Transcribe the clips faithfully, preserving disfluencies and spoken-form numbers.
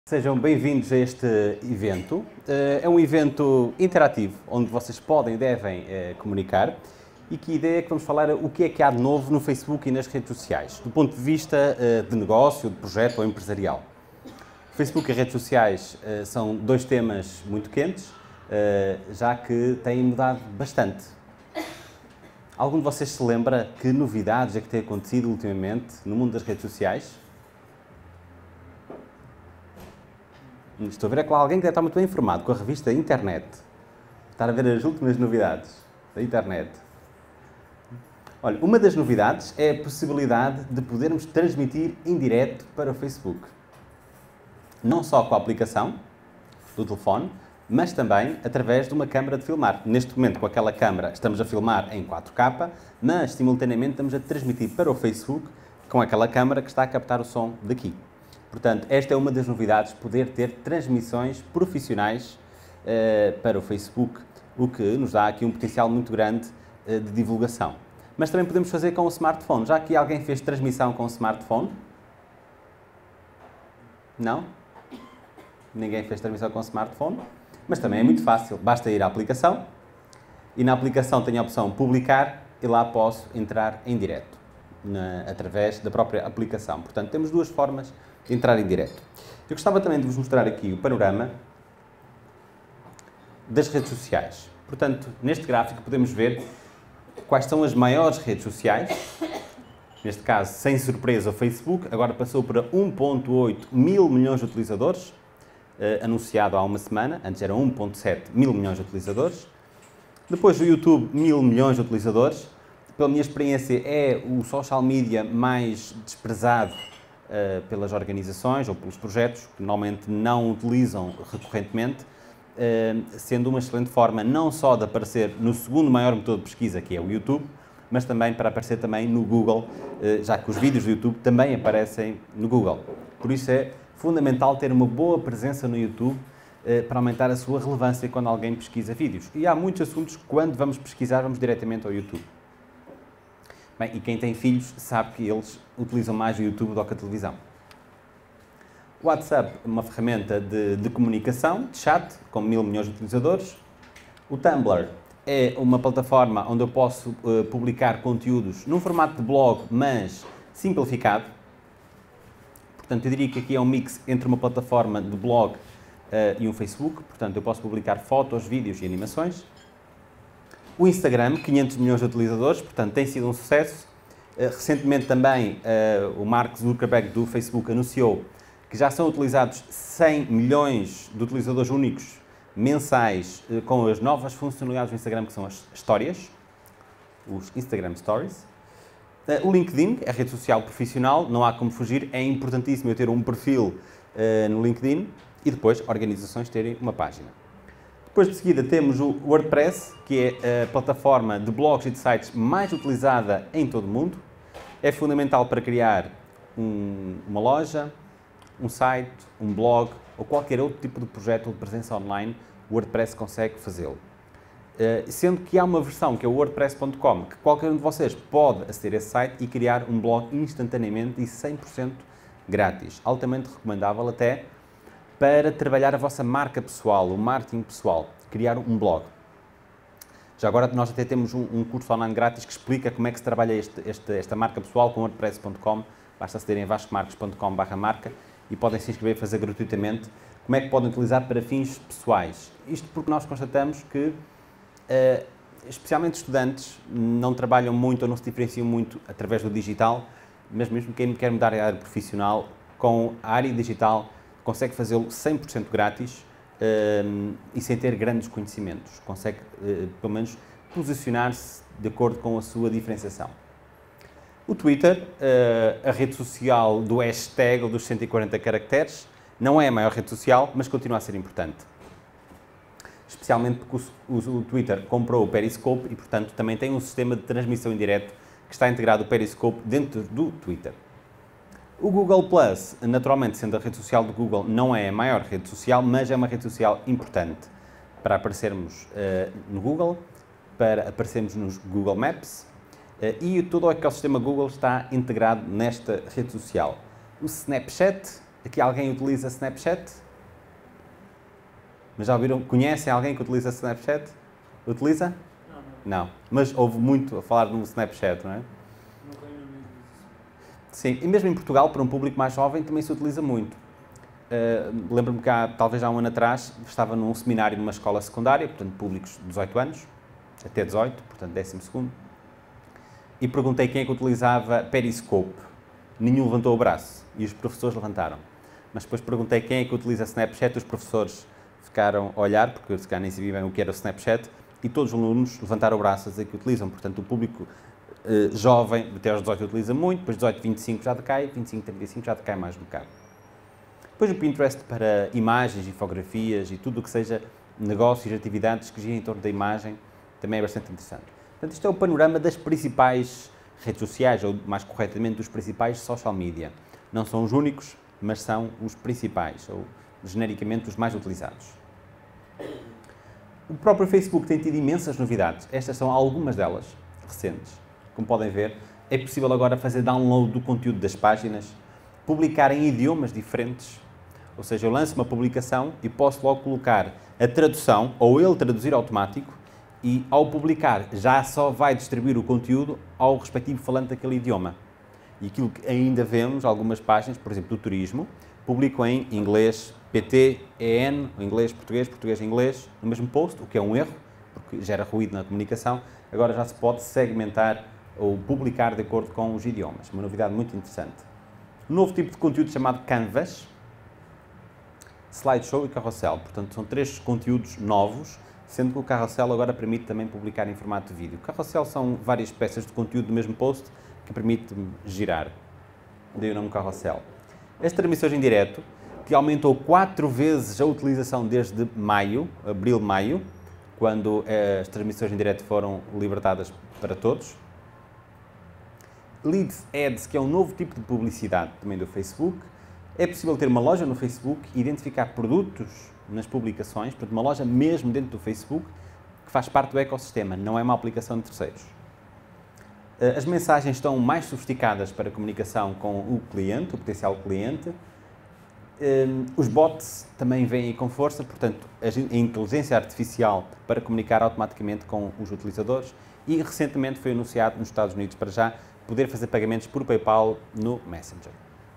Sejam bem-vindos a este evento. É um evento interativo, onde vocês podem e devem comunicar, e que a ideia é que vamos falar o que é que há de novo no Facebook e nas redes sociais, do ponto de vista de negócio, de projeto ou empresarial. O Facebook e as redes sociais são dois temas muito quentes, já que têm mudado bastante. Algum de vocês se lembra que novidades é que tem acontecido ultimamente no mundo das redes sociais? Estou a ver é que lá alguém que deve estar muito bem informado com a revista Internet. Estar a ver as últimas novidades da Internet. Olha, uma das novidades é a possibilidade de podermos transmitir em direto para o Facebook. Não só com a aplicação do telefone, mas também através de uma câmara de filmar. Neste momento, com aquela câmara, estamos a filmar em quatro K, mas simultaneamente estamos a transmitir para o Facebook com aquela câmara que está a captar o som daqui. Portanto, esta é uma das novidades, poder ter transmissões profissionais uh, para o Facebook, o que nos dá aqui um potencial muito grande uh, de divulgação. Mas também podemos fazer com o smartphone. Já aqui alguém fez transmissão com o smartphone? Não? Ninguém fez transmissão com o smartphone? Mas também é muito fácil. Basta ir à aplicação e na aplicação tem a opção publicar e lá posso entrar em direto, na, através da própria aplicação. Portanto, temos duas formas de entrar em direto. Eu gostava também de vos mostrar aqui o panorama das redes sociais. Portanto, neste gráfico podemos ver quais são as maiores redes sociais. Neste caso, sem surpresa, o Facebook agora passou para um vírgula oito mil milhões de utilizadores, eh, anunciado há uma semana. Antes eram um vírgula sete mil milhões de utilizadores. Depois o YouTube, mil milhões de utilizadores. Pela minha experiência, é o social media mais desprezado Uh, pelas organizações ou pelos projetos, que normalmente não utilizam recorrentemente, uh, sendo uma excelente forma não só de aparecer no segundo maior motor de pesquisa, que é o YouTube, mas também para aparecer também no Google, uh, já que os vídeos do YouTube também aparecem no Google. Por isso é fundamental ter uma boa presença no YouTube uh, para aumentar a sua relevância quando alguém pesquisa vídeos. E há muitos assuntos que, quando vamos pesquisar, vamos diretamente ao YouTube. Bem, e quem tem filhos sabe que eles utilizam mais o YouTube do que a televisão. O WhatsApp é uma ferramenta de, de comunicação, de chat, com mil milhões de utilizadores. O Tumblr é uma plataforma onde eu posso uh, publicar conteúdos num formato de blog, mas simplificado. Portanto, eu diria que aqui é um mix entre uma plataforma de blog uh, e um Facebook. Portanto, eu posso publicar fotos, vídeos e animações. O Instagram, quinhentos milhões de utilizadores, portanto tem sido um sucesso. Uh, recentemente também uh, o Mark Zuckerberg do Facebook anunciou que já são utilizados cem milhões de utilizadores únicos mensais uh, com as novas funcionalidades do Instagram, que são as histórias, os Instagram Stories. Uh, o LinkedIn, a rede social profissional, não há como fugir, é importantíssimo eu ter um perfil uh, no LinkedIn e depois organizações terem uma página. Depois de seguida temos o WordPress, que é a plataforma de blogs e de sites mais utilizada em todo o mundo. É fundamental para criar um, uma loja, um site, um blog ou qualquer outro tipo de projeto ou de presença online, o WordPress consegue fazê-lo. Uh, sendo que há uma versão, que é o WordPress ponto com, que qualquer um de vocês pode aceder a esse site e criar um blog instantaneamente e cem por cento grátis. Altamente recomendável até para trabalhar a vossa marca pessoal, o marketing pessoal, criar um blog. Já agora nós até temos um, um curso online grátis que explica como é que se trabalha este, este, esta marca pessoal com WordPress ponto com. Basta acederem a vasco marques ponto com barra marca e podem se inscrever e fazer gratuitamente. Como é que podem utilizar para fins pessoais? Isto porque nós constatamos que, uh, especialmente estudantes, não trabalham muito ou não se diferenciam muito através do digital, mas mesmo quem quer mudar a área profissional, com a área digital, consegue fazê-lo cem por cento grátis uh, e sem ter grandes conhecimentos. Consegue, uh, pelo menos, posicionar-se de acordo com a sua diferenciação. O Twitter, uh, a rede social do hashtag ou dos cento e quarenta caracteres, não é a maior rede social, mas continua a ser importante. Especialmente porque o, o, o Twitter comprou o Periscope e, portanto, também tem um sistema de transmissão em direto que está integrado o Periscope dentro do Twitter. O Google Plus, naturalmente, sendo a rede social do Google, não é a maior rede social, mas é uma rede social importante para aparecermos uh, no Google, para aparecermos nos Google Maps uh, e todo o ecossistema Google está integrado nesta rede social. O Snapchat Aqui alguém utiliza Snapchat? Mas já ouviram? Conhecem alguém que utiliza Snapchat? Utiliza? Não, não. Não. Mas houve muito a falar no Snapchat, não é? Não tenho amigos. Sim, e mesmo em Portugal, para um público mais jovem, também se utiliza muito. Uh, Lembro-me que há, talvez há um ano atrás, estava num seminário numa escola secundária, portanto, públicos de dezoito anos, até dezoito, portanto, décimo segundo, e perguntei quem é que utilizava Periscope. Nenhum levantou o braço, e os professores levantaram. Mas depois perguntei quem é que utiliza Snapchat, os professores ficaram a olhar, porque se calhar nem sabiam bem o que era o Snapchat, e todos os alunos levantaram o braço a dizer que utilizam. Portanto, o público eh, jovem, até aos dezoito utiliza muito, depois dezoito, vinte e cinco já decai, vinte e cinco, trinta e cinco já decai mais um bocado. Depois o Pinterest para imagens, infografias e tudo o que seja negócios e atividades que girem em torno da imagem, também é bastante interessante. Portanto, isto é o panorama das principais redes sociais, ou mais corretamente, dos principais social media. Não são os únicos, mas são os principais, ou genericamente os mais utilizados. O próprio Facebook tem tido imensas novidades. Estas são algumas delas, recentes. Como podem ver, é possível agora fazer download do conteúdo das páginas, publicar em idiomas diferentes, ou seja, eu lanço uma publicação e posso logo colocar a tradução, ou ele traduzir automático, e ao publicar já só vai distribuir o conteúdo ao respectivo falante daquele idioma. E aquilo que ainda vemos, algumas páginas, por exemplo, do turismo, publicam em inglês P T, E N, inglês, português, português, inglês, no mesmo post, o que é um erro, porque gera ruído na comunicação. Agora já se pode segmentar ou publicar de acordo com os idiomas. Uma novidade muito interessante. Um novo tipo de conteúdo chamado Canvas, Slideshow e Carrossel. Portanto, são três conteúdos novos, sendo que o Carrossel agora permite também publicar em formato de vídeo. O Carrossel são várias peças de conteúdo do mesmo post que permite girar. Daí o nome Carrossel. As transmissões em direto, que aumentou quatro vezes a utilização desde maio, abril-maio, quando as transmissões em direto foram libertadas para todos. Leads Ads, que é um novo tipo de publicidade também do Facebook. É possível ter uma loja no Facebook e identificar produtos nas publicações, portanto, uma loja mesmo dentro do Facebook, que faz parte do ecossistema, não é uma aplicação de terceiros. As mensagens estão mais sofisticadas para a comunicação com o cliente, o potencial cliente. Os bots também vêm com força, portanto, a inteligência artificial para comunicar automaticamente com os utilizadores. E recentemente foi anunciado nos Estados Unidos, para já, poder fazer pagamentos por PayPal no Messenger.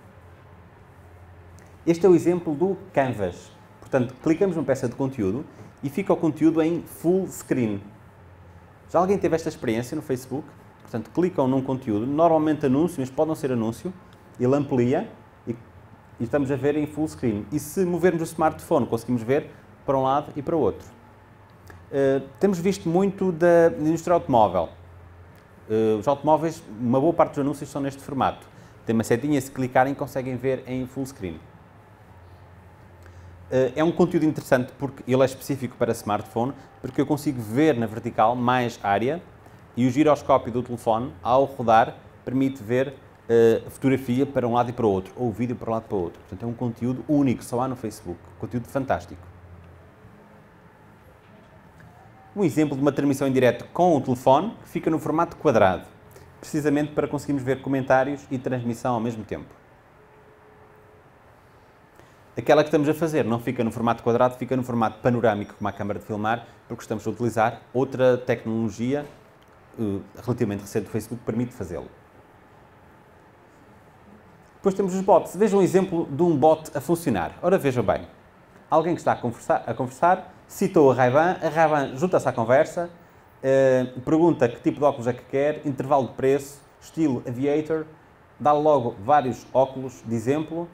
Este é o exemplo do Canvas. Portanto, clicamos numa peça de conteúdo e fica o conteúdo em full screen. Já alguém teve esta experiência no Facebook? Portanto, clicam num conteúdo, normalmente anúncio, mas pode não ser anúncio, ele amplia e, e estamos a ver em full screen. E se movermos o smartphone, conseguimos ver para um lado e para o outro. Uh, temos visto muito da indústria automóvel. Uh, os automóveis, uma boa parte dos anúncios são neste formato. Tem uma setinha, se clicarem conseguem ver em full screen. Uh, é um conteúdo interessante porque ele é específico para smartphone, porque eu consigo ver na vertical mais área e o giroscópio do telefone, ao rodar, permite ver uh, a fotografia para um lado e para o outro, ou o vídeo para um lado e para o outro. Portanto, é um conteúdo único, só há no Facebook. Conteúdo fantástico. Um exemplo de uma transmissão em direto com o telefone, que fica no formato quadrado, precisamente para conseguirmos ver comentários e transmissão ao mesmo tempo. Aquela que estamos a fazer não fica no formato quadrado, fica no formato panorâmico, como a câmara de filmar, porque estamos a utilizar outra tecnologia uh, relativamente recente do Facebook que permite fazê-lo. Depois temos os bots. Vejam um exemplo de um bot a funcionar. Ora, vejam bem. Alguém que está a conversar, a conversar citou a Ray-Ban, a Ray-Ban junta-se à conversa, uh, pergunta que tipo de óculos é que quer, intervalo de preço, estilo Aviator, dá logo vários óculos de exemplo.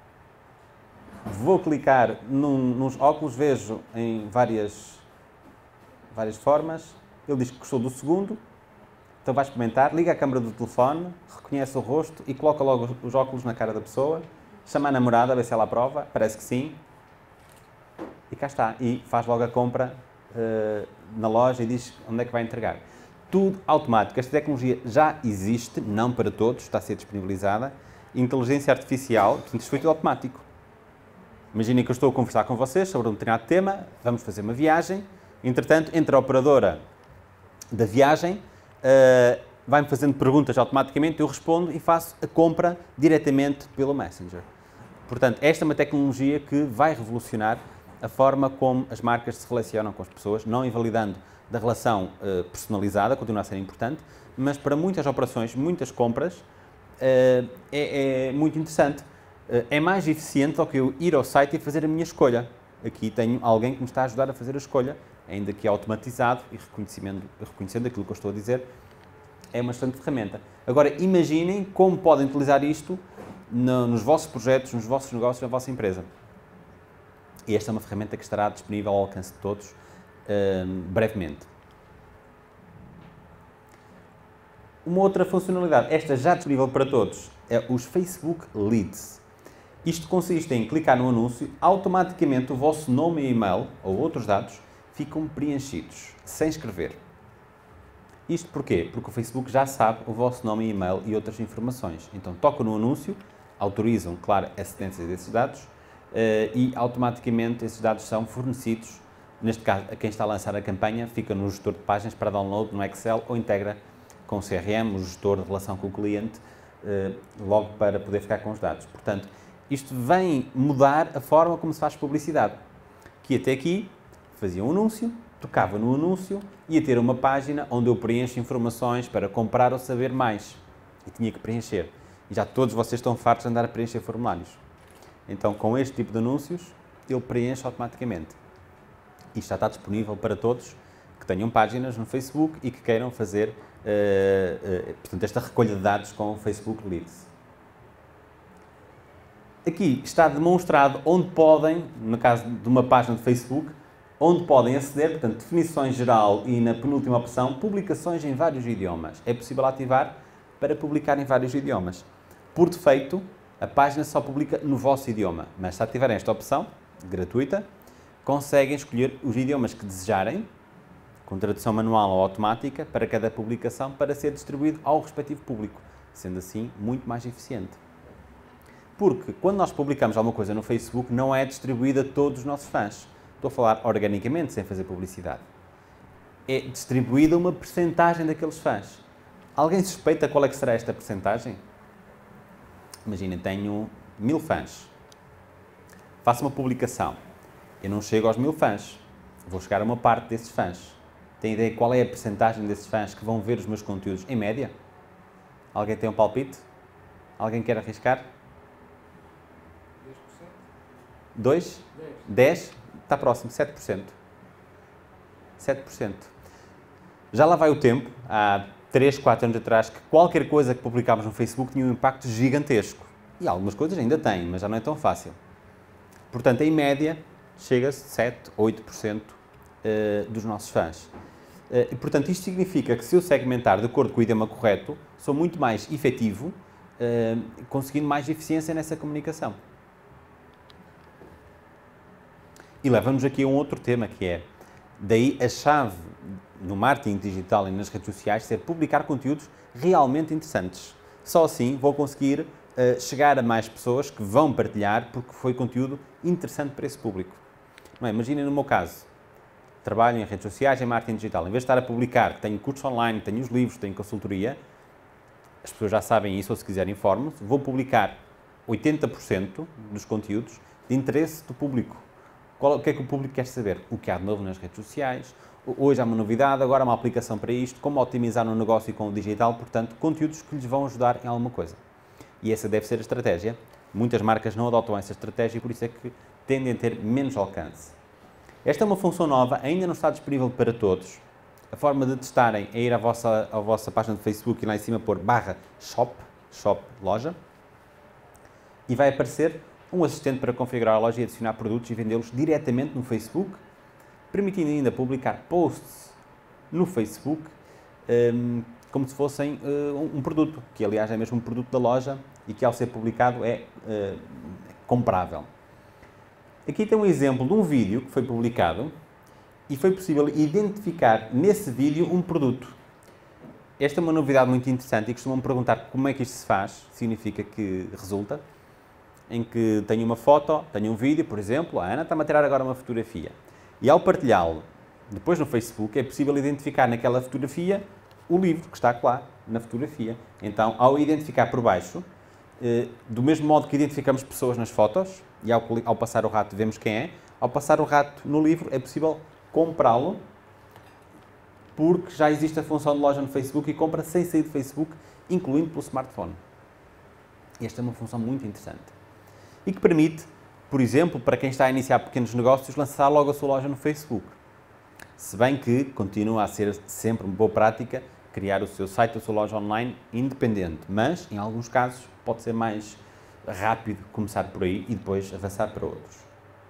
Vou clicar num, nos óculos, vejo em várias, várias formas. Ele diz que gostou do segundo, então vai experimentar, liga a câmera do telefone, reconhece o rosto e coloca logo os óculos na cara da pessoa, chama a namorada a ver se ela aprova, parece que sim, e cá está. E faz logo a compra uh, na loja e diz onde é que vai entregar. Tudo automático. Esta tecnologia já existe, não para todos, está a ser disponibilizada. Inteligência artificial, portanto, isto foi tudo automático. Imaginem que eu estou a conversar com vocês sobre um determinado tema, vamos fazer uma viagem, entretanto, entra a operadora da viagem, uh, vai-me fazendo perguntas automaticamente, eu respondo e faço a compra diretamente pelo Messenger. Portanto, esta é uma tecnologia que vai revolucionar a forma como as marcas se relacionam com as pessoas, não invalidando da relação uh, personalizada, continua a ser importante, mas para muitas operações, muitas compras, uh, é, é muito interessante. Uh, é mais eficiente do que eu ir ao site e fazer a minha escolha. Aqui tenho alguém que me está a ajudar a fazer a escolha, ainda que automatizado e reconhecendo, reconhecendo aquilo que eu estou a dizer, é uma excelente ferramenta. Agora, imaginem como podem utilizar isto no, nos vossos projetos, nos vossos negócios, na vossa empresa. E esta é uma ferramenta que estará disponível ao alcance de todos uh, brevemente. Uma outra funcionalidade, esta já disponível para todos, é os Facebook Leads. Isto consiste em clicar no anúncio, automaticamente o vosso nome e e-mail, ou outros dados, ficam preenchidos, sem escrever. Isto porquê? Porque o Facebook já sabe o vosso nome e e-mail e outras informações. Então tocam no anúncio, autorizam, claro, a cedência desses dados uh, e automaticamente esses dados são fornecidos, neste caso, a quem está a lançar a campanha, fica no gestor de páginas para download no Excel ou integra com o C R M, o gestor de relação com o cliente, uh, logo para poder ficar com os dados. Portanto, isto vem mudar a forma como se faz publicidade, que até aqui fazia um anúncio, tocava no anúncio, ia ter uma página onde eu preencho informações para comprar ou saber mais. E tinha que preencher. E já todos vocês estão fartos de andar a preencher formulários. Então, com este tipo de anúncios, ele preenche automaticamente. Isto já está disponível para todos que tenham páginas no Facebook e que queiram fazer uh, uh, portanto, esta recolha de dados com o Facebook Leads. Aqui está demonstrado onde podem, no caso de uma página de Facebook, onde podem aceder, portanto, definições geral e na penúltima opção, publicações em vários idiomas. É possível ativar para publicar em vários idiomas. Por defeito, a página só publica no vosso idioma, mas se ativarem esta opção, gratuita, conseguem escolher os idiomas que desejarem, com tradução manual ou automática, para cada publicação, para ser distribuído ao respectivo público, sendo assim muito mais eficiente. Porque quando nós publicamos alguma coisa no Facebook, não é distribuída a todos os nossos fãs. Estou a falar organicamente, sem fazer publicidade. É distribuída uma percentagem daqueles fãs. Alguém suspeita qual é que será esta percentagem? Imaginem, tenho mil fãs. Faço uma publicação. Eu não chego aos mil fãs. Vou chegar a uma parte desses fãs. Tem ideia qual é a percentagem desses fãs que vão ver os meus conteúdos em média? Alguém tem um palpite? Alguém quer arriscar? dez por cento? dois? dez? Está próximo, sete por cento. sete por cento. Já lá vai o tempo, há três, quatro anos atrás, que qualquer coisa que publicámos no Facebook tinha um impacto gigantesco. E algumas coisas ainda têm, mas já não é tão fácil. Portanto, em média, chega-se a sete, oito por cento dos nossos fãs. E, portanto, isto significa que se eu segmentar de acordo com o idioma correto, sou muito mais efetivo, conseguindo mais eficiência nessa comunicação. E leva-nos aqui a um outro tema, que é, daí a chave no marketing digital e nas redes sociais ser publicar conteúdos realmente interessantes. Só assim vou conseguir uh, chegar a mais pessoas que vão partilhar porque foi conteúdo interessante para esse público. Não é? Imaginem no meu caso, trabalho em redes sociais, em marketing digital. Em vez de estar a publicar que tenho cursos online, tenho os livros, tenho consultoria, as pessoas já sabem isso ou se quiserem informem-se, vou publicar oitenta por cento dos conteúdos de interesse do público. Qual, o que é que o público quer saber? O que há de novo nas redes sociais, hoje há uma novidade, agora há uma aplicação para isto, como otimizar um negócio com o digital, portanto, conteúdos que lhes vão ajudar em alguma coisa. E essa deve ser a estratégia. Muitas marcas não adotam essa estratégia e por isso é que tendem a ter menos alcance. Esta é uma função nova, ainda não está disponível para todos. A forma de testarem é ir à vossa, à vossa página de Facebook e lá em cima pôr barra shop, shop, loja, e vai aparecer um assistente para configurar a loja e adicionar produtos e vendê-los diretamente no Facebook, permitindo ainda publicar posts no Facebook um, como se fossem uh, um produto, que aliás é mesmo um produto da loja e que ao ser publicado é uh, comprável. Aqui tem um exemplo de um vídeo que foi publicado e foi possível identificar nesse vídeo um produto. Esta é uma novidade muito interessante e costumam-me perguntar como é que isto se faz, significa que resulta, em que tenho uma foto, tenho um vídeo, por exemplo, a Ana está-me a tirar agora uma fotografia. E ao partilhá-lo depois no Facebook, é possível identificar naquela fotografia o livro que está lá na fotografia. Então, ao identificar por baixo, Do mesmo modo que identificamos pessoas nas fotos, e ao, ao passar o rato vemos quem é, ao passar o rato no livro é possível comprá-lo, porque já existe a função de loja no Facebook e compra sem sair do Facebook, incluindo pelo smartphone. Esta é uma função muito interessante. E que permite, por exemplo, para quem está a iniciar pequenos negócios, lançar logo a sua loja no Facebook. Se bem que continua a ser sempre uma boa prática criar o seu site, a sua loja online independente, mas, em alguns casos, pode ser mais rápido começar por aí e depois avançar para outros.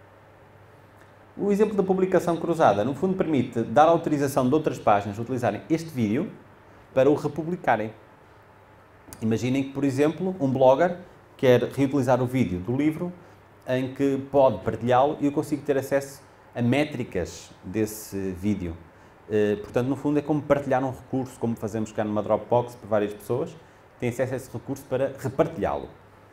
O exemplo da publicação cruzada, no fundo, permite dar autorização de outras páginas a utilizarem este vídeo para o republicarem. Imaginem que, por exemplo, um blogger quer reutilizar o vídeo do livro em que pode partilhá-lo e eu consigo ter acesso a métricas desse vídeo. Portanto, no fundo, é como partilhar um recurso, como fazemos cá numa Dropbox para várias pessoas, tem acesso a esse recurso para repartilhá-lo.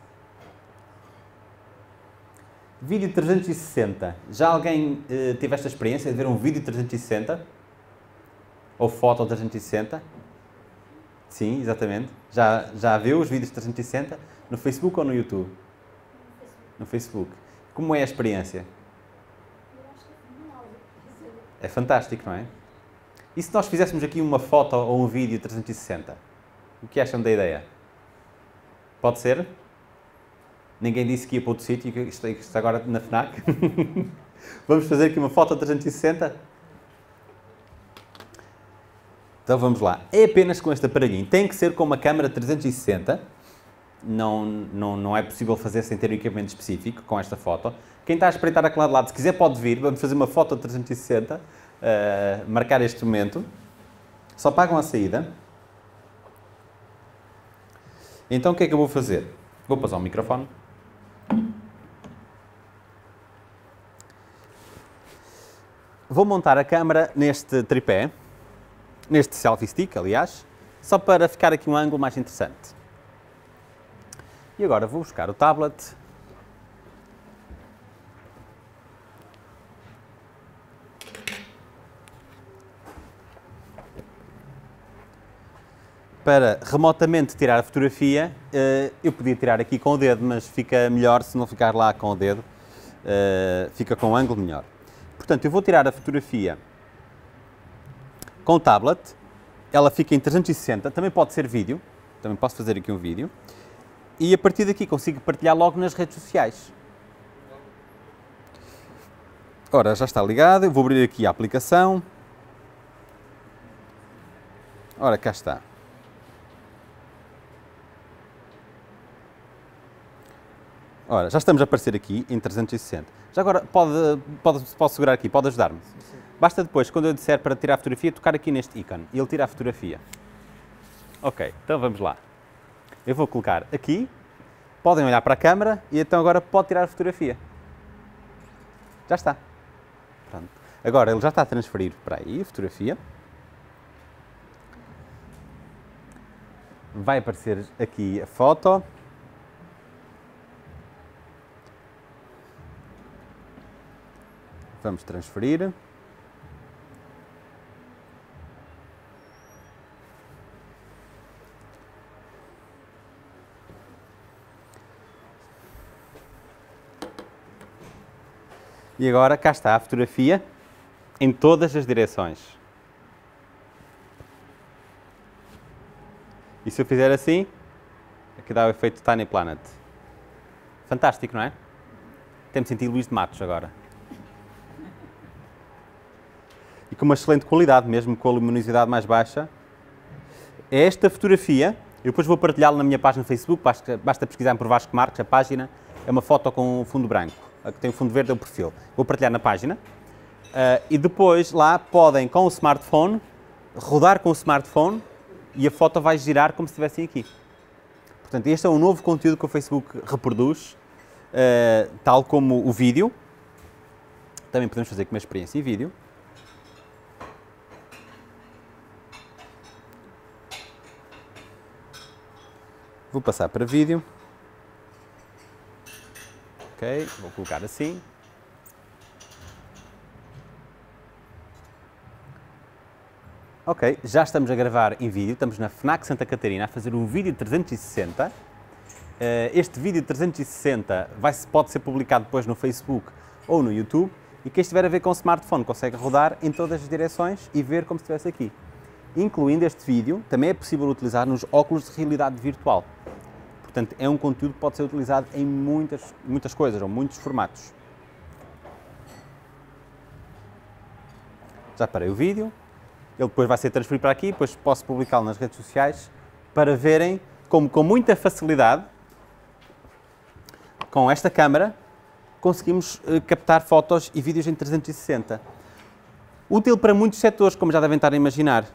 Vídeo trezentos e sessenta. Já alguém uh, teve esta experiência de ver um vídeo trezentos e sessenta? Ou foto trezentos e sessenta? Sim, exatamente. Já, já viu os vídeos trezentos e sessenta? No Facebook ou no YouTube? No Facebook. Como é a experiência? É fantástico, não é? E se nós fizéssemos aqui uma foto ou um vídeo trezentos e sessenta? O que acham da ideia? Pode ser? Ninguém disse que ia para outro sítio, que isto está agora na FNAC. Vamos fazer aqui uma foto trezentos e sessenta? Então vamos lá. É apenas com este aparelhinho. Tem que ser com uma câmera trezentos e sessenta. Não, não, não é possível fazer sem ter um equipamento específico com esta foto. Quem está a espreitar aquele lado, se quiser pode vir. Vamos fazer uma foto trezentos e sessenta. Uh, marcar este momento. Só pagam a saída. Então o que é que eu vou fazer? Vou passar o microfone. Vou montar a câmera neste tripé, neste selfie stick, aliás, só para ficar aqui um ângulo mais interessante. E agora vou buscar o tablet. Para remotamente tirar a fotografia, eu podia tirar aqui com o dedo, mas fica melhor se não ficar lá com o dedo, fica com um ângulo melhor. Portanto, eu vou tirar a fotografia com o tablet, ela fica em trezentos e sessenta, também pode ser vídeo, também posso fazer aqui um vídeo, e a partir daqui consigo partilhar logo nas redes sociais. Ora, já está ligado, eu vou abrir aqui a aplicação. Ora, cá está. Ora, já estamos a aparecer aqui em trezentos e sessenta. Já agora, pode, pode, posso segurar aqui, pode ajudar-me? Basta depois, quando eu disser para tirar a fotografia, tocar aqui neste ícone e ele tira a fotografia. Ok, então vamos lá. Eu vou colocar aqui, podem olhar para a câmera e então agora pode tirar a fotografia. Já está. Pronto. Agora ele já está a transferir para aí a fotografia. Vai aparecer aqui a foto. Vamos transferir. E agora cá está a fotografia em todas as direções. E se eu fizer assim, aqui dá o efeito Tiny Planet. Fantástico, não é? Temos sentido Luís de Matos agora. E com uma excelente qualidade, mesmo com a luminosidade mais baixa. É esta fotografia, eu depois vou partilhá-la na minha página no Facebook, basta, basta pesquisar por Vasco Marques, a página é uma foto com um fundo branco, a que tem o fundo verde é o perfil. Vou partilhar na página uh, e depois lá podem, com o smartphone, rodar com o smartphone e a foto vai girar como se estivessem aqui. Portanto, este é um novo conteúdo que o Facebook reproduz, uh, tal como o vídeo. Também podemos fazer com uma experiência em vídeo. Vou passar para vídeo. Ok, vou colocar assim. Ok, já estamos a gravar em vídeo, estamos na FNAC Santa Catarina a fazer um vídeo trezentos e sessenta este vídeo de trezentos e sessenta vai, pode ser publicado depois no Facebook ou no YouTube, e quem estiver a ver com o smartphone consegue rodar em todas as direções e ver como se estivesse aqui. Incluindo este vídeo, também é possível utilizar nos óculos de realidade virtual. Portanto, é um conteúdo que pode ser utilizado em muitas, muitas coisas, ou muitos formatos. Já parei o vídeo, ele depois vai ser transferido para aqui, depois posso publicá-lo nas redes sociais para verem como, com muita facilidade, com esta câmara, conseguimos uh, captar fotos e vídeos em trezentos e sessenta. Útil para muitos setores, como já devem estar a imaginar.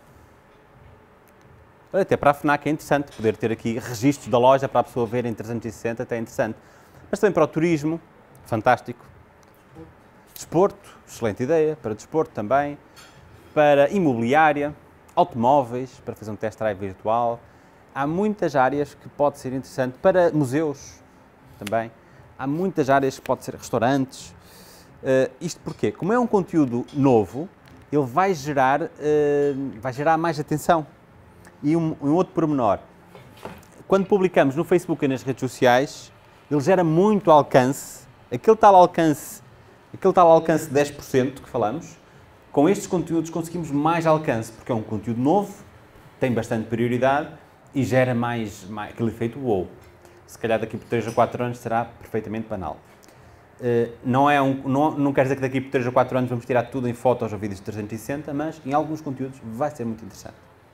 Até para a FNAC é interessante poder ter aqui registros da loja para a pessoa ver em trezentos e sessenta, até é interessante. Mas também para o turismo, fantástico. Desporto, excelente ideia, para desporto também. Para imobiliária, automóveis, para fazer um test drive virtual. Há muitas áreas que pode ser interessante. Para museus também. Há muitas áreas que pode ser restaurantes. Uh, isto porquê? Como é um conteúdo novo, ele vai gerar, uh, vai gerar mais atenção. E um, um outro pormenor, quando publicamos no Facebook e nas redes sociais, ele gera muito alcance, aquele tal alcance, aquele tal alcance de dez por cento que falamos, com estes conteúdos conseguimos mais alcance, porque é um conteúdo novo, tem bastante prioridade e gera mais, mais aquele efeito wow. Se calhar daqui por três ou quatro anos será perfeitamente banal. Uh, não, é um, não, não quer dizer que daqui por três ou quatro anos vamos tirar tudo em fotos ou vídeos de trezentos e sessenta, mas em alguns conteúdos vai ser muito interessante.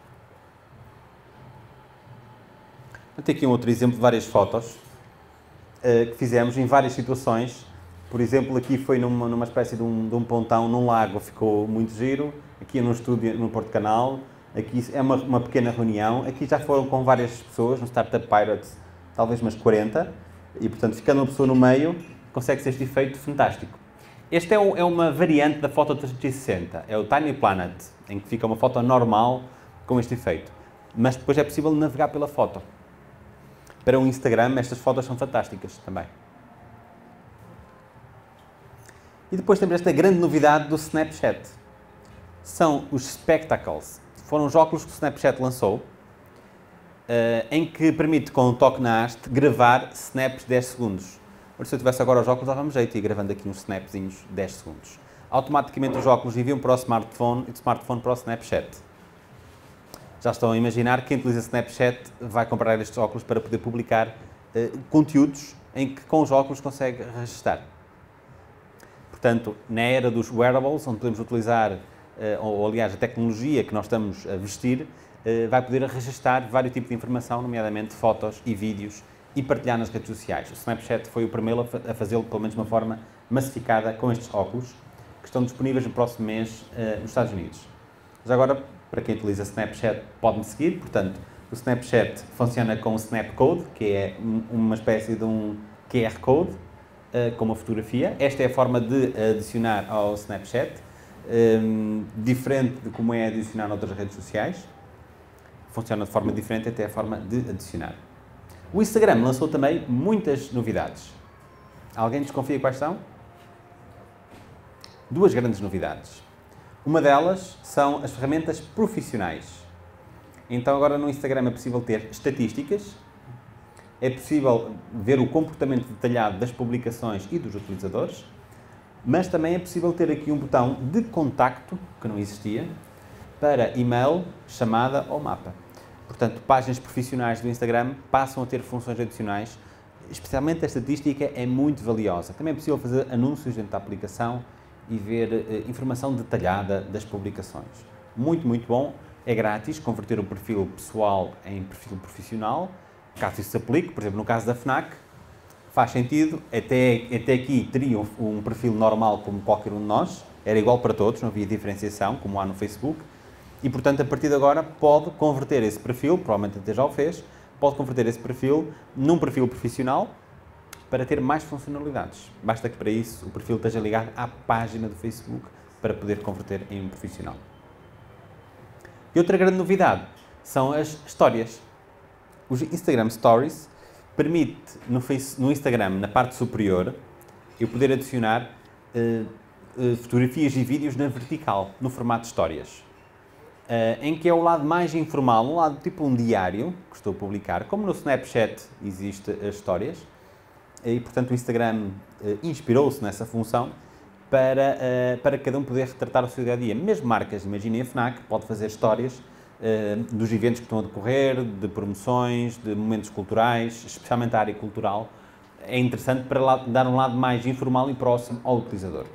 Vou ter aqui um outro exemplo de várias fotos uh, que fizemos em várias situações. Por exemplo, aqui foi numa, numa espécie de um, de um pontão num lago, ficou muito giro. Aqui num estúdio no Porto Canal. Aqui é uma, uma pequena reunião. Aqui já foram com várias pessoas, no Startup Pirates, talvez umas quarenta. E, portanto, ficando uma pessoa no meio, consegue-se este efeito fantástico. Este é, um, é uma variante da foto trezentos e sessenta. É o Tiny Planet, em que fica uma foto normal com este efeito. Mas depois é possível navegar pela foto. Para o Instagram, estas fotos são fantásticas também. E depois temos esta grande novidade do Snapchat. São os Spectacles. Foram os óculos que o Snapchat lançou, uh, em que permite, com um toque na haste, gravar snaps de dez segundos. Ou se eu tivesse agora os óculos, dava-me jeito e gravando aqui uns snapzinhos de dez segundos. Automaticamente os óculos enviam para o smartphone e do smartphone para o Snapchat. Já estão a imaginar que quem utiliza Snapchat vai comprar estes óculos para poder publicar uh, conteúdos em que com os óculos consegue registrar. Portanto, na era dos wearables, onde podemos utilizar, uh, ou, ou aliás a tecnologia que nós estamos a vestir, uh, vai poder registrar vários tipos de informação, nomeadamente fotos e vídeos, e partilhar nas redes sociais. O Snapchat foi o primeiro a, fa a fazê-lo, pelo menos de uma forma massificada, com estes óculos, que estão disponíveis no próximo mês uh, nos Estados Unidos. Já agora, para quem utiliza Snapchat, pode-me seguir. Portanto, o Snapchat funciona com o Snap Code, que é uma espécie de um Q R Code, uh, com uma fotografia. Esta é a forma de adicionar ao Snapchat, um, diferente de como é adicionar noutras redes sociais. Funciona de forma diferente até a forma de adicionar. O Instagram lançou também muitas novidades. Alguém desconfia quais são? Duas grandes novidades. Uma delas são as ferramentas profissionais. Então agora no Instagram é possível ter estatísticas, é possível ver o comportamento detalhado das publicações e dos utilizadores, mas também é possível ter aqui um botão de contacto, que não existia, para e-mail, chamada ou mapa. Portanto, páginas profissionais do Instagram passam a ter funções adicionais, especialmente a estatística é muito valiosa. Também é possível fazer anúncios dentro da aplicação e ver uh, informação detalhada das publicações. Muito, muito bom. É grátis converter o perfil pessoal em perfil profissional. Caso isso se aplique, por exemplo, no caso da FNAC, faz sentido. Até, até aqui teria um, um perfil normal como qualquer um de nós. Era igual para todos, não havia diferenciação, como há no Facebook. E, portanto, a partir de agora pode converter esse perfil, provavelmente até já o fez, pode converter esse perfil num perfil profissional para ter mais funcionalidades. Basta que para isso o perfil esteja ligado à página do Facebook para poder converter em um profissional. E outra grande novidade são as histórias. Os Instagram Stories permite no, face, no Instagram, na parte superior, eu poder adicionar uh, uh, fotografias e vídeos na vertical, no formato de histórias. em que é o lado mais informal, um lado tipo um diário, que estou a publicar, como no Snapchat existe as histórias, e portanto o Instagram inspirou-se nessa função para, para cada um poder retratar o seu dia-a-dia. Mesmo marcas, imaginem a FNAC, pode fazer histórias dos eventos que estão a decorrer, de promoções, de momentos culturais, especialmente a área cultural. É interessante para dar um lado mais informal e próximo ao utilizador.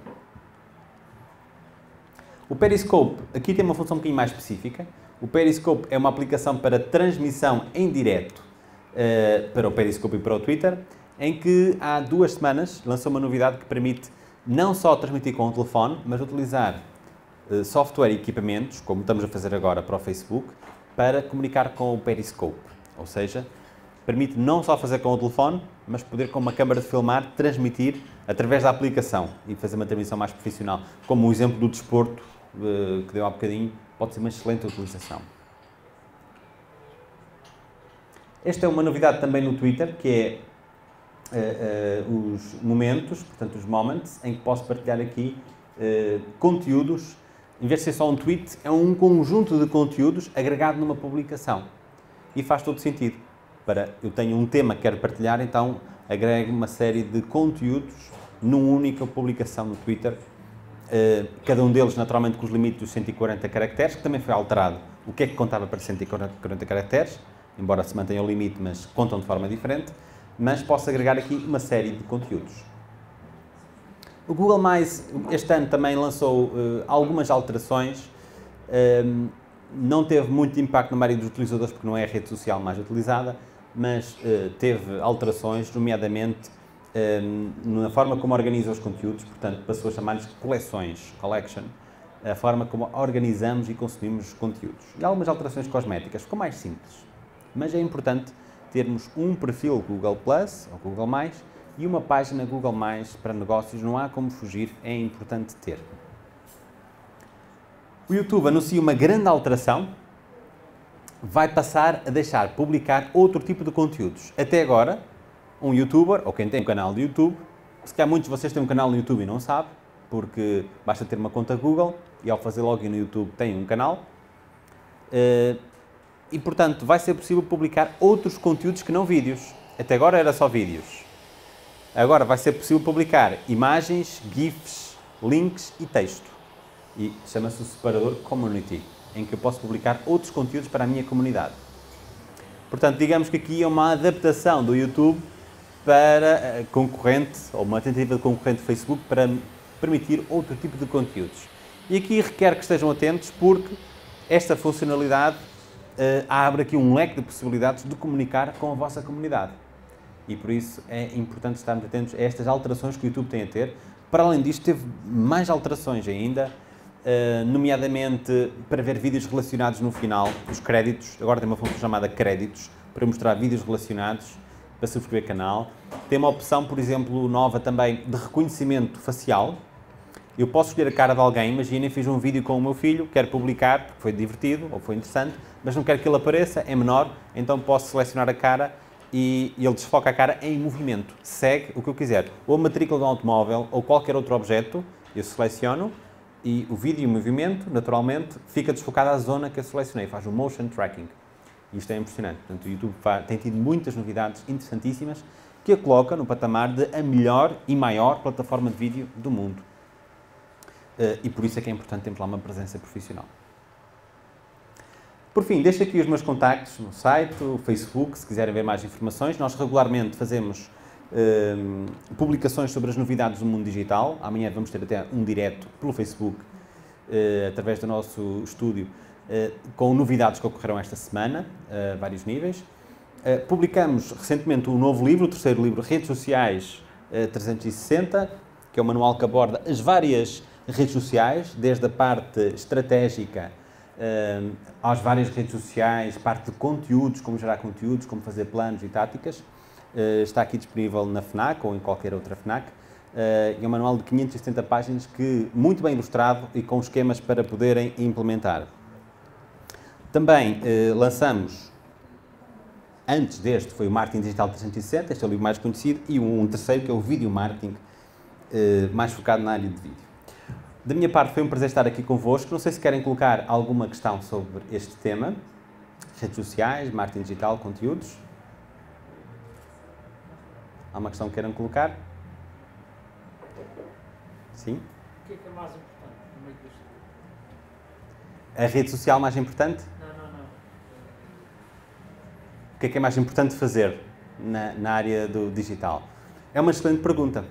O Periscope, aqui tem uma função um bocadinho mais específica. O Periscope é uma aplicação para transmissão em direto uh, para o Periscope e para o Twitter, em que há duas semanas lançou uma novidade que permite não só transmitir com o telefone, mas utilizar uh, software e equipamentos, como estamos a fazer agora para o Facebook, para comunicar com o Periscope. Ou seja, permite não só fazer com o telefone, mas poder com uma câmara de filmar transmitir através da aplicação e fazer uma transmissão mais profissional, como o exemplo do desporto que deu há bocadinho, pode ser uma excelente utilização. Esta é uma novidade também no Twitter, que é uh, uh, os momentos, portanto os moments, em que posso partilhar aqui uh, conteúdos, em vez de ser só um tweet, é um conjunto de conteúdos agregado numa publicação. E faz todo sentido. Para, eu tenho um tema que quero partilhar, então agrego uma série de conteúdos numa única publicação no Twitter. Uh, cada um deles, naturalmente, com os limites dos cento e quarenta caracteres, que também foi alterado. O que é que contava para cento e quarenta caracteres? Embora se mantenha o limite, mas contam de forma diferente. Mas posso agregar aqui uma série de conteúdos. O Google Mais, este ano, também lançou uh, algumas alterações. Uh, não teve muito impacto na maioria dos utilizadores, porque não é a rede social mais utilizada, mas uh, teve alterações, nomeadamente Um, na forma como organiza os conteúdos, portanto, passou a chamar-lhes coleções, collection, a forma como organizamos e consumimos os conteúdos. E algumas alterações cosméticas, ficou mais simples. Mas é importante termos um perfil Google Plus, ou Google Mais, e uma página Google Mais para negócios, não há como fugir, é importante ter. O YouTube anuncia uma grande alteração, vai passar a deixar publicar outro tipo de conteúdos. Até agora, um youtuber, ou quem tem um canal de YouTube, se calhar muitos de vocês têm um canal no YouTube e não sabem, porque basta ter uma conta Google e ao fazer login no YouTube tem um canal. E, portanto, vai ser possível publicar outros conteúdos que não vídeos. Até agora era só vídeos. Agora vai ser possível publicar imagens, GIFs, links e texto. E chama-se o separador Community, em que eu posso publicar outros conteúdos para a minha comunidade. Portanto, digamos que aqui é uma adaptação do YouTube para concorrente, ou uma tentativa de concorrente do Facebook para permitir outro tipo de conteúdos. E aqui requer que estejam atentos porque esta funcionalidade uh, abre aqui um leque de possibilidades de comunicar com a vossa comunidade. E por isso é importante estarmos atentos a estas alterações que o YouTube tem a ter. Para além disto, teve mais alterações ainda, uh, nomeadamente para ver vídeos relacionados no final, os créditos. Agora tem uma função chamada créditos, para mostrar vídeos relacionados, para subscrever canal. Tem uma opção, por exemplo, nova também de reconhecimento facial. Eu posso escolher a cara de alguém, imaginem, fiz um vídeo com o meu filho, quero publicar, porque foi divertido ou foi interessante, mas não quero que ele apareça, é menor, então posso selecionar a cara e ele desfoca a cara em movimento. Segue o que eu quiser. Ou a matrícula de um automóvel, ou qualquer outro objeto, eu seleciono e o vídeo em movimento, naturalmente, fica desfocado à zona que eu selecionei, faz o motion tracking. Isto é impressionante. Portanto, o YouTube tem tido muitas novidades interessantíssimas que a coloca no patamar de a melhor e maior plataforma de vídeo do mundo. E por isso é que é importante termos lá uma presença profissional. Por fim, deixo aqui os meus contactos no site, o Facebook, se quiserem ver mais informações. Nós regularmente fazemos uh, publicações sobre as novidades do mundo digital. Amanhã vamos ter até um direto pelo Facebook, uh, através do nosso estúdio, uh, com novidades que ocorreram esta semana, a uh, vários níveis. Uh, publicamos recentemente um novo livro, o terceiro livro, Redes Sociais uh, trezentos e sessenta, que é um manual que aborda as várias redes sociais, desde a parte estratégica uh, às várias redes sociais, parte de conteúdos, como gerar conteúdos, como fazer planos e táticas. Uh, está aqui disponível na FNAC ou em qualquer outra FNAC. Uh, é um manual de quinhentas e setenta páginas, que, muito bem ilustrado e com esquemas para poderem implementar. Também uh, lançamos, antes deste, foi o Marketing Digital trezentos e sessenta, este é o livro mais conhecido, e um terceiro que é o Video Marketing, uh, mais focado na área de vídeo. Da minha parte foi um prazer estar aqui convosco. Não sei se querem colocar alguma questão sobre este tema. Redes sociais, marketing digital, conteúdos. Há uma questão que queiram colocar? Sim? O que é que é mais importante no meio disto? A rede social mais importante? Não, não, não. O que é que é mais importante fazer na, na área do digital? É uma excelente pergunta.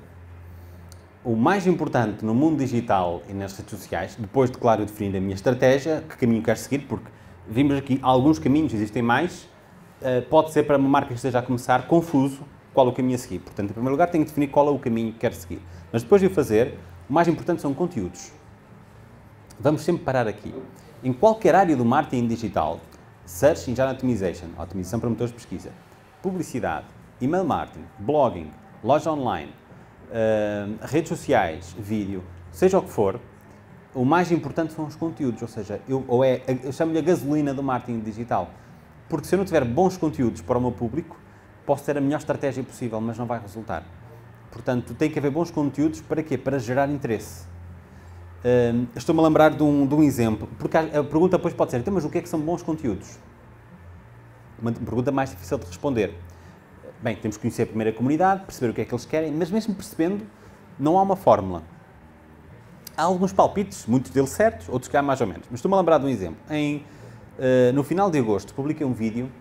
O mais importante no mundo digital e nas redes sociais, depois de, claro, definir a minha estratégia, que caminho quero seguir, porque vimos aqui alguns caminhos, existem mais, pode ser para uma marca que esteja a começar confuso qual é o caminho a seguir. Portanto, em primeiro lugar, tenho que definir qual é o caminho que quero seguir. Mas depois de o fazer, o mais importante são conteúdos. Vamos sempre parar aqui. Em qualquer área do marketing digital, Search Engine Optimization, otimização para motores de pesquisa, publicidade, email marketing, blogging, loja online, uh, redes sociais, vídeo, seja o que for, o mais importante são os conteúdos, ou seja, eu, ou é, eu chamo-lhe a gasolina do marketing digital. Porque se eu não tiver bons conteúdos para o meu público, posso ter a melhor estratégia possível, mas não vai resultar. Portanto, tem que haver bons conteúdos para quê? Para gerar interesse. Uh, Estou-me a lembrar de um, de um exemplo, porque a, a pergunta depois pode ser, então, mas o que é que são bons conteúdos? Uma pergunta mais difícil de responder. Bem, temos que conhecer a primeira comunidade, perceber o que é que eles querem, mas mesmo percebendo, não há uma fórmula. Há alguns palpites, muitos deles certos, outros que há mais ou menos. Mas estou-me a lembrar de um exemplo. Em, uh, no final de agosto, publiquei um vídeo,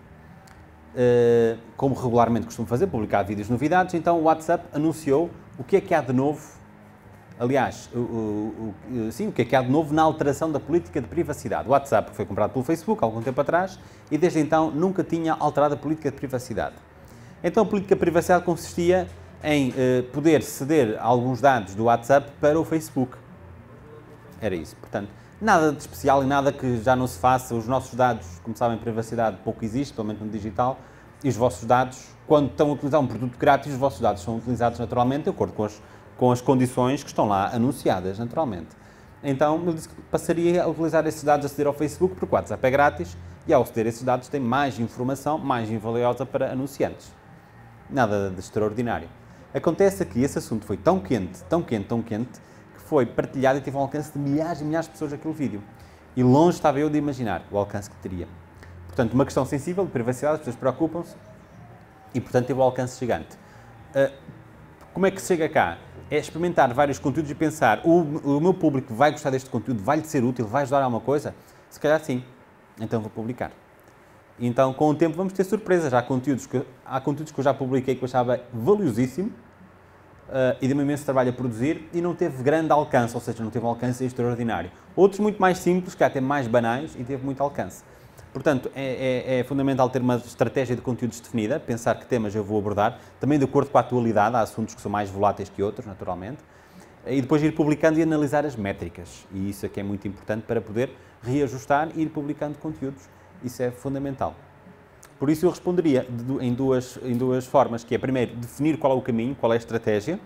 uh, como regularmente costumo fazer, publicar vídeos de novidades, então o WhatsApp anunciou o que é que há de novo, aliás, o, o, o, sim, o que é que há de novo na alteração da política de privacidade. O WhatsApp foi comprado pelo Facebook há algum tempo atrás e desde então nunca tinha alterado a política de privacidade. Então a política de privacidade consistia em uh, poder ceder alguns dados do WhatsApp para o Facebook. Era isso. Portanto, nada de especial e nada que já não se faça. Os nossos dados, como sabem, privacidade pouco existe, pelo menos no digital, e os vossos dados, quando estão a utilizar um produto grátis, os vossos dados são utilizados naturalmente de acordo com as, com as condições que estão lá anunciadas, naturalmente. Então, eu disse que passaria a utilizar esses dados a ceder ao Facebook, porque o WhatsApp é grátis, e ao ceder esses dados tem mais informação, mais valiosa para anunciantes. Nada de extraordinário. Acontece que esse assunto foi tão quente, tão quente, tão quente, foi partilhado e teve um alcance de milhares e milhares de pessoas aquele vídeo. E longe estava eu de imaginar o alcance que teria. Portanto, uma questão sensível de privacidade, as pessoas preocupam-se e, portanto, teve um alcance gigante. Uh, como é que se chega cá? É experimentar vários conteúdos e pensar, o, o meu público vai gostar deste conteúdo, vai-lhe ser útil, vai ajudar a alguma coisa? Se calhar sim. Então vou publicar. E então, com o tempo, vamos ter surpresas. Há conteúdos que, há conteúdos que eu já publiquei que eu achava valiosíssimo, Uh, e deu-me imenso trabalho a produzir e não teve grande alcance, ou seja, não teve um alcance extraordinário. Outros muito mais simples, que até mais banais e teve muito alcance. Portanto, é, é, é fundamental ter uma estratégia de conteúdos definida, pensar que temas eu vou abordar, também de acordo com a atualidade, há assuntos que são mais voláteis que outros, naturalmente, e depois ir publicando e analisar as métricas. E isso é que é muito importante para poder reajustar e ir publicando conteúdos. Isso é fundamental. Por isso eu responderia em duas, em duas formas, que é, primeiro, definir qual é o caminho, qual é a estratégia,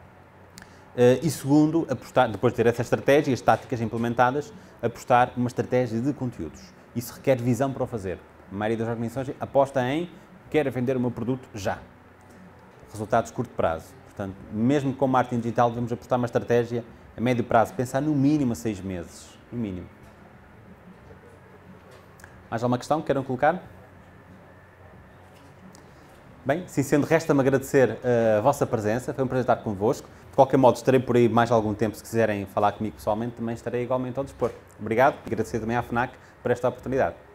e segundo, apostar, depois de ter essa estratégia e as táticas implementadas, apostar numa estratégia de conteúdos. Isso requer visão para o fazer. A maioria das organizações aposta em quero vender o meu produto já. Resultados de curto prazo. Portanto, mesmo com marketing digital, devemos apostar numa estratégia a médio prazo, pensar no mínimo a seis meses. No mínimo. Mais alguma questão que queiram colocar? Bem, sim sendo, resta-me agradecer a vossa presença, foi um prazer estar convosco. De qualquer modo, estarei por aí mais algum tempo, se quiserem falar comigo pessoalmente, também estarei igualmente ao dispor. Obrigado e agradecer também à FNAC por esta oportunidade.